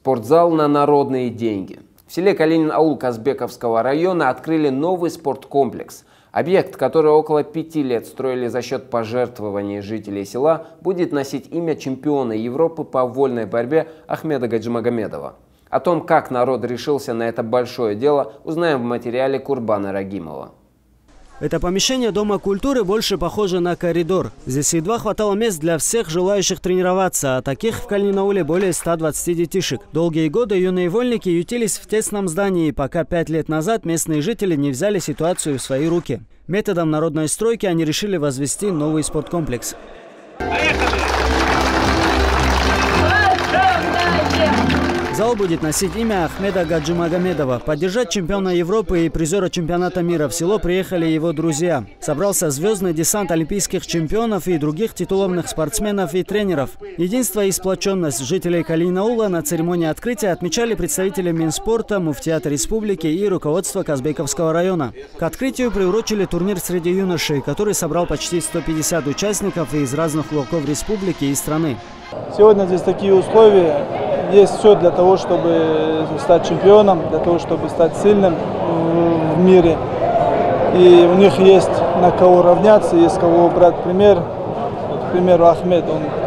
Спортзал на народные деньги. В селе Калинин-Аул Казбековского района открыли новый спорткомплекс. Объект, который около 5 лет строили за счет пожертвований жителей села, будет носить имя чемпиона Европы по вольной борьбе Ахмеда Гаджимагомедова. О том, как народ решился на это большое дело, узнаем в материале Курбана Рагимова. Это помещение Дома культуры больше похоже на коридор. Здесь едва хватало мест для всех желающих тренироваться, а таких в Калинин-Ауле более 120 детишек. Долгие годы юные вольники ютились в тесном здании, пока 5 лет назад местные жители не взяли ситуацию в свои руки. Методом народной стройки они решили возвести новый спорткомплекс. Зал будет носить имя Ахмеда Гаджимагомедова. Поддержать чемпиона Европы и призера чемпионата мира в село приехали его друзья. Собрался звездный десант олимпийских чемпионов и других титулованных спортсменов и тренеров. Единство и сплоченность жителей Калинин-Аула на церемонии открытия отмечали представители Минспорта, Муфтиата республики и руководство Казбековского района. К открытию приурочили турнир среди юношей, который собрал почти 150 участников из разных уголков республики и страны. Сегодня здесь такие условия. Есть все для того, чтобы стать чемпионом, для того, чтобы стать сильным в мире. И у них есть на кого равняться, есть кого брать пример. К примеру, Ахмед,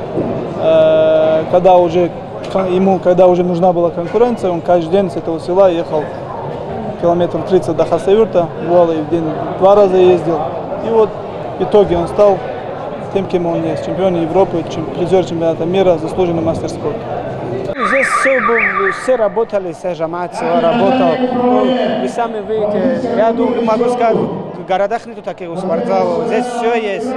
когда уже нужна была конкуренция, он каждый день с этого села ехал километров 30 до Хасавюрта, в день 2 раза ездил. И вот в итоге он стал тем, кем он есть. Чемпион Европы, призер чемпионата мира, заслуженный мастер спорта. Здесь все работали, вся жамат, все работал. Вы сами видите, я думаю, могу сказать, в городах нету таких спортзалов, здесь все есть.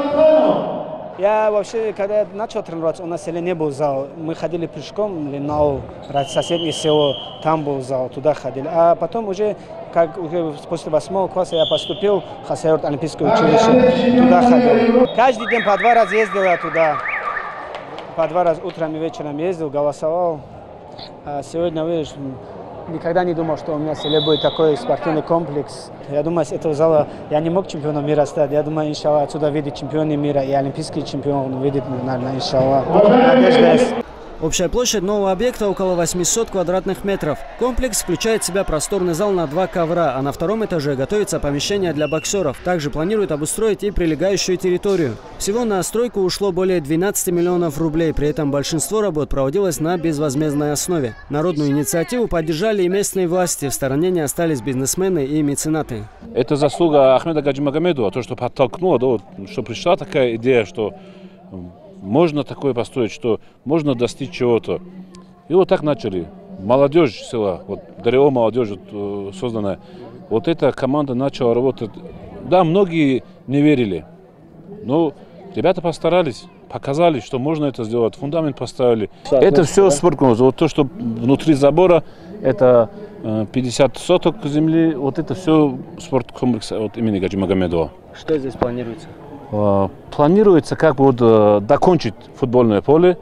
Я вообще, когда я начал тренироваться, у нас в селе не был зал. Мы ходили пешком в Аул, соседнее село, там был зал, туда ходили. А потом уже после 8 класса я поступил в Хасавюрт олимпийское училище, туда ходил. Каждый день по 2 раза ездил я туда. По 2 раза утром и вечером ездил, голосовал. А сегодня, видишь, никогда не думал, что у меня в селе будет такой спортивный комплекс. Я думаю, с этого зала я не мог чемпионом мира стать. Я думаю, иншаллах, отсюда видит чемпионы мира и олимпийский чемпион видит, наверное, иншаллах. Надежда есть. Общая площадь нового объекта около 800 квадратных метров. Комплекс включает в себя просторный зал на 2 ковра, а на 2-м этаже готовится помещение для боксеров. Также планируют обустроить и прилегающую территорию. Всего на стройку ушло более 12 миллионов рублей, при этом большинство работ проводилось на безвозмездной основе. Народную инициативу поддержали и местные власти, в стороне не остались бизнесмены и меценаты. Это заслуга Ахмеда Гаджимагомедова, то, что подтолкнуло, что пришла такая идея, что можно такое построить, что можно достичь чего-то. И вот так начали. Молодежь села, вот ДРО молодежь созданная, вот эта команда начала работать. Да, многие не верили, но ребята постарались, показали, что можно это сделать, фундамент поставили. Это все спорткомплекс. Вот то, что внутри забора, это 50 соток земли, вот это все спорткомплекс от имени Гаджимагомедова. Что здесь планируется? Планируется как бы докончить футбольное поле,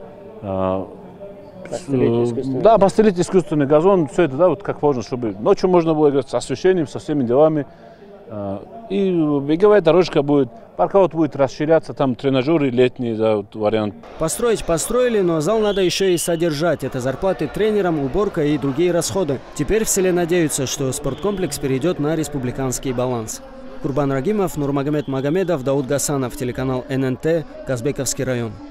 постелить искусственный газон, все это, да, вот как можно, чтобы ночью можно было играть с освещением, со всеми делами. И беговая дорожка будет, парковод будет расширяться, там тренажеры летние, да, вот вариант. Построить построили, но зал надо еще и содержать. Это зарплаты тренерам, уборка и другие расходы. Теперь в селе надеются, что спорткомплекс перейдет на республиканский баланс. Курбан Рагимов, Нурмагомед Магомедов, Дауд Гасанов, телеканал ННТ, Казбековский район.